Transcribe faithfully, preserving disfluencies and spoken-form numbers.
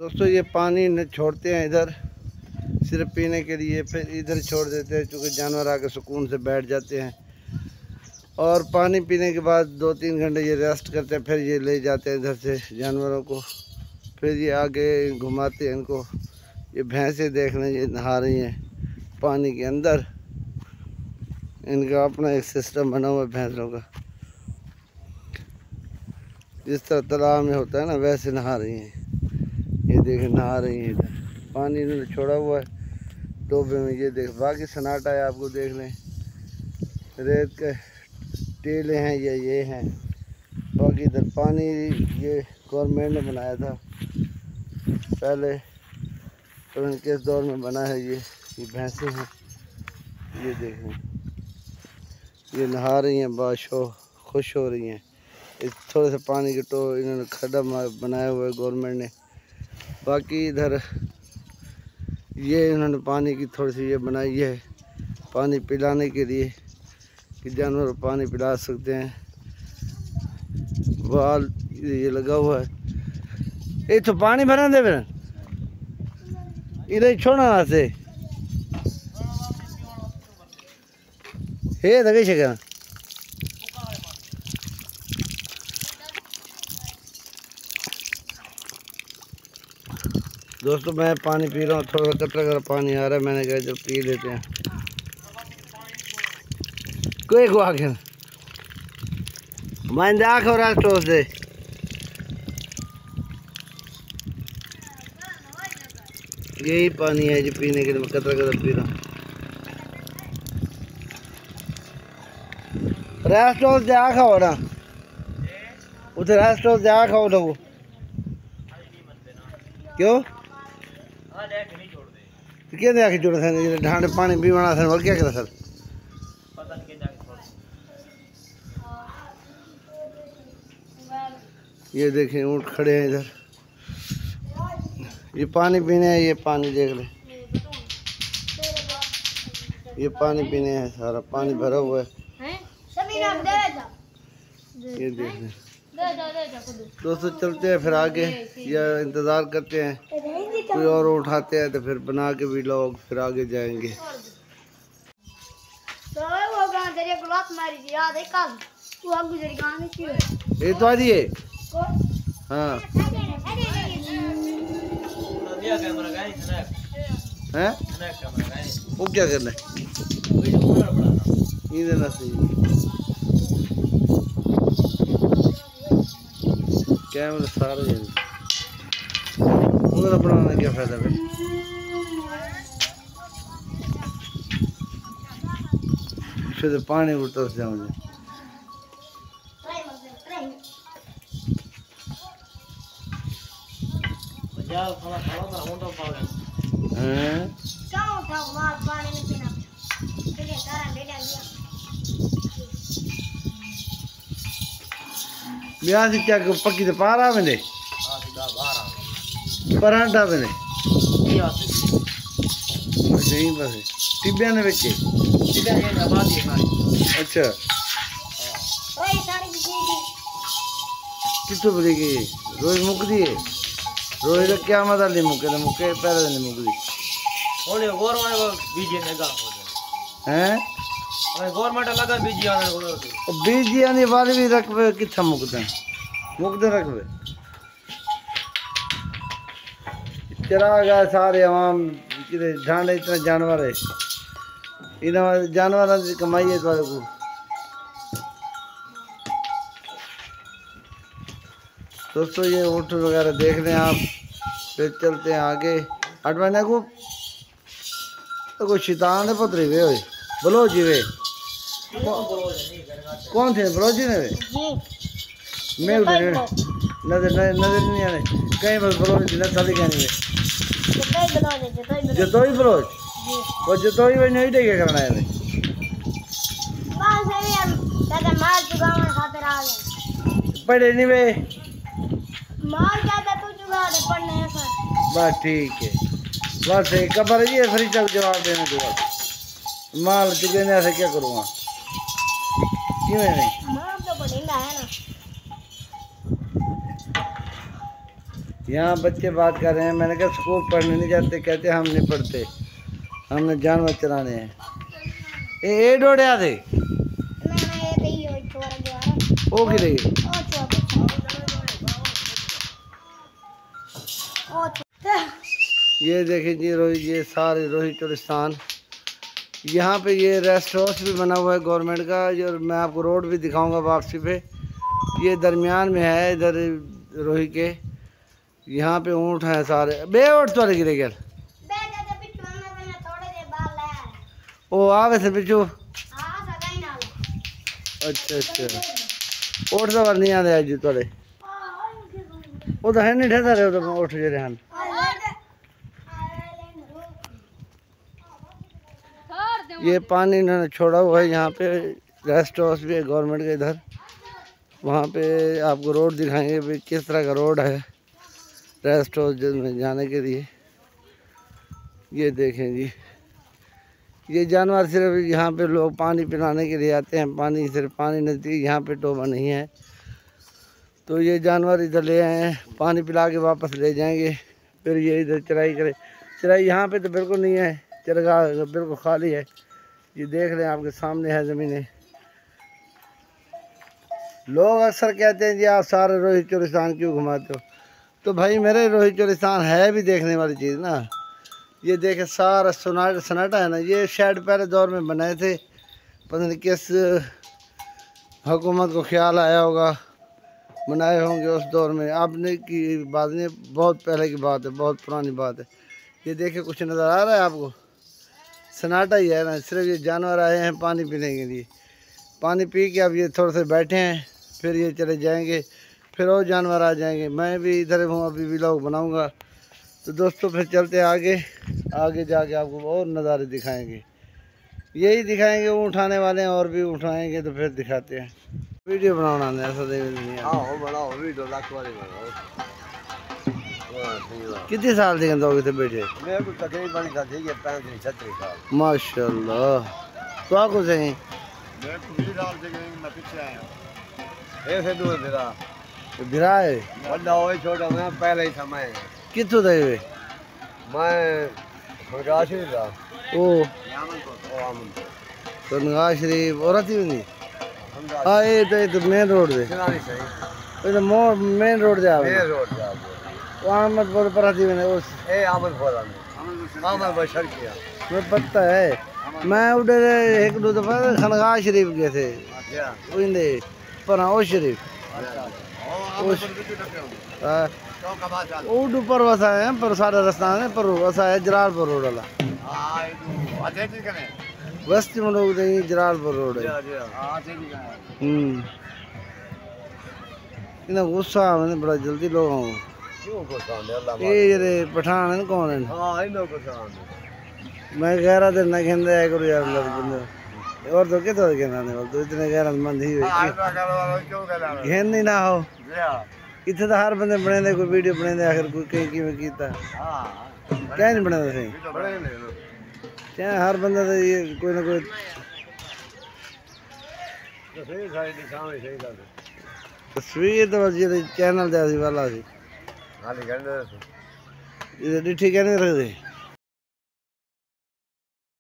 दोस्तों ये पानी न छोड़ते हैं इधर सिर्फ पीने के लिए, फिर इधर छोड़ देते हैं क्योंकि जानवर आके सुकून से बैठ जाते हैं। और पानी पीने के बाद दो तीन घंटे ये रेस्ट करते हैं, फिर ये ले जाते हैं इधर से जानवरों को, फिर ये आगे घुमाते हैं इनको। ये भैंसें देख लें, ये नहा रही हैं पानी के अंदर। इनका अपना एक सिस्टम बना हुआ है भैंसों का, जिस तरह तालाब में होता है ना वैसे नहा रही हैं। ये देखें नहा रही हैं, इधर पानी इन्होंने छोड़ा हुआ है टोबे में। ये देख बाकी सन्नाटा है, आपको देख लें रेत के टेले हैं या ये हैं। बाकी इधर पानी ये गवर्नमेंट ने बनाया था पहले, तो इनके दौर में बना है। ये ये भैंसें हैं, ये देखें ये नहा रही हैं, बाशो खुश हो रही हैं। इस थोड़े से पानी के टो इन्होंने खड्डा बनाया हुआ है गवर्नमेंट ने। बाकी इधर ये इन्होंने पानी की थोड़ी सी ये बनाई है पानी पिलाने के लिए कि जानवर पानी पिला सकते हैं। वाल ये लगा हुआ है, ये तो पानी भरना दे फिर इधर छोड़ना से हे लगे क्या। दोस्तों मैं पानी पी रहा हूँ, थोड़ा सा कतरा कतरा पानी आ रहा है, मैंने कहा जब पी लेते हैं। कोई को आखिर मैं आख और आज टोस दे यही पानी है जो पीने के लिए मैं कतरा कतरा पी रहा हूँ। रेस्टोरेंट से आखा हो ना उधर रेस्टोरेंट से आखा हो ना वो क्यों क्या आके जोड़ा सर ढांड पानी पीवाना सर और क्या करा सर। ये देखें ऊँट खड़े हैं इधर, ये पानी पीने हैं। ये पानी देख ले, ये पानी पीने हैं, सारा पानी भरा हुआ है। ये देख ले दोस्तों, चलते हैं फिर आगे या इंतज़ार करते हैं कोई और उठाते हैं तो फिर बना के भी लोग फिर आगे जाएंगे। ये तो आ दिए हाँ हैं वो क्या करना है ये देना सही कैमरा सारे उधर बनाने क्या फायदा है। फिर पानी उतर से मुझे ब्याह से क्या पक्की तो पारा मैंने परांठा मैंने यहीं बस टिब्बिया ने बेचे अच्छा कितों बड़ी गई रोज मुक दिए रोज का क्या मजा नहीं मुके ना मुके पहले नहीं मुक दी हैं गवर्नमेंट लगा बीजी आने को बीजी आने वाले भी रखबे कितना मुकते मुकते रखबे चला गया सारे आवाम कि ढांडे इतना जानवर है इन जानवर की कमाई है तुम्हारे को। दोस्तों ये ऊँट वगैरह देख लें आप, फिर चलते हैं आगे। अटवाने को तो कोई शैतान है पुत्री वे होए बलोची वे कौन थे बलोची ने वे मैं उधर नजर नजर नहीं आने कहीं बस बलोची न साली कहनी वे जतोई बलोच वो जतोई वे नहीं देखे करना है वे पढ़े नहीं वे मार ज्यादा तो जुगाड़ पढ़ने ऐसा बस ठीक है बस एक खबर है फिर चल जवाब देने के बाद माल चुके ने ऐसे क्या करूँगा क्यों नहीं मार तो बढ़िया है ना यहाँ बच्चे बात कर रहे हैं, मैंने कहा स्कूल पढ़ने नहीं जाते, कहते हम नहीं पढ़ते, हमने जानवर चलाने हैं। ए ए डोड़िया थे ना ना ये नहीं हो छोड़ गया ओ की रही ओ छोड़ ओ छोड़ ये देखिए जी रोहित, ये सारे रोहित टूरिस्तान। यहाँ पे ये रेस्ट हाउस भी बना हुआ है गवर्नमेंट का, जो मैं आपको रोड भी दिखाऊंगा वापसी पे। ये दरमियान में है इधर रोही के। यहाँ पे ऊँट हैं सारे, बे ऊँट तो गिरे गए ओ आवे से पिछू। अच्छा अच्छा ऊँट तो बार नहीं आते अज थोड़े वो तो है नहीं ठहरा रहे तो ऊँट जे हैं। ये पानी इन्होंने छोड़ा हुआ है, यहाँ पे रेस्ट हाउस भी है गवर्नमेंट के इधर। वहाँ पे आपको रोड दिखाएंगे भी किस तरह का रोड है रेस्ट हाउस में जाने के लिए। ये देखें जी, ये जानवर सिर्फ यहाँ पे लोग पानी पिलाने के लिए आते हैं, पानी सिर्फ पानी नज़दीक, यहाँ पे टोबा नहीं है। तो ये जानवर इधर ले आए हैं, पानी पिला के वापस ले जाएंगे, फिर ये इधर चराई करे। चराई यहाँ पे तो बिल्कुल नहीं है, चरगाह बिल्कुल खाली है। ये देख रहे हैं आपके सामने है ज़मीनें। लोग अक्सर कहते हैं जी आप सारे रोहित चोरिस्तान क्यों घुमाते हो, तो भाई मेरे रोहित चोरिस्तान है भी देखने वाली चीज़ ना। ये देखे सारा सन्नाटा सन्नाटा है ना। ये शायद पहले दौर में बनाए थे, पता नहीं किस हुकूमत को ख्याल आया होगा, बनाए होंगे उस दौर में। आपने की बात नहीं, बहुत पहले की बात है, बहुत पुरानी बात है। ये देखे कुछ नज़र आ रहा है आपको, सन्नाटा ही है ना। सिर्फ ये जानवर आए हैं पानी पीने के लिए, पानी पी के अब ये थोड़े से बैठे हैं, फिर ये चले जाएंगे, फिर और जानवर आ जाएंगे। मैं भी इधर हूँ, अभी व्लॉग बनाऊंगा। तो दोस्तों फिर चलते आगे, आगे जाके आपको और नज़ारे दिखाएंगे, यही दिखाएंगे। वो उठाने वाले हैं और भी उठाएंगे तो फिर दिखाते हैं। वीडियो बनाना है ऐसा नहीं। हाँ बनाओ वीडियो लाख वाली बनाओ। कितने साल से दोगे थे बेटे? मेरे को तकरीबन का चाहिए पैंतीस छत्तीस साल। माशाल्लाह। तो आपको सही मेरे को बीस साल से मैं पीछे आया हूँ। ऐसे दूर बिरा बिरा है बड़ा हो छोटा, मैं पहले ही समय कितों थे वे? मैं फरगाशी था ओ आमन तो नगाह शरीफ और थी नहीं। हाँ ये तो ये तो मेन रोड दे, सही ये तो मोर मेन रोड जा मेन रोड जा अहमदपुर पर थी मैंने उस ए आमन बोला आमन बशर किया मैं पता है। मैं उधर एक दो दफा खनगाह शरीफ गए थे, अच्छा उइंदे पर ओ शरीफ अच्छा उड ऊपर वसा है पर सारा रास्ता है पर वसा है जलालपुर रोड वाला। हां अच्छे ठीक है वस्ती में लोग नहीं जलालपुर रोड है। हां ठीक है हम्म इतना गुस्सा मैंने बड़ा जल्दी लोग हूं क्यों गुस्सा है अल्लाह ये जरे पठान है कौन है? हां इन लोगों को मैं गहरा दिन ना खेंदे है करो यार लग बंदे और तो के तो के ना तो इतने गहरा मंद ही हां क्यों कहला घेन नहीं ना हो इतने तो हर बंदे बने दे कोई वीडियो बने दे आखिर कोई कहीं किवें कीता। हां क्या नहीं बने दे बड़े ने क्या हर बंदा तो ये कोई ना कोई तो सही साइड दिखावे सही कर तस्वीर तो बस ये चैनल दे वाला सी हां लिखने ये डिठी कहने रख दे।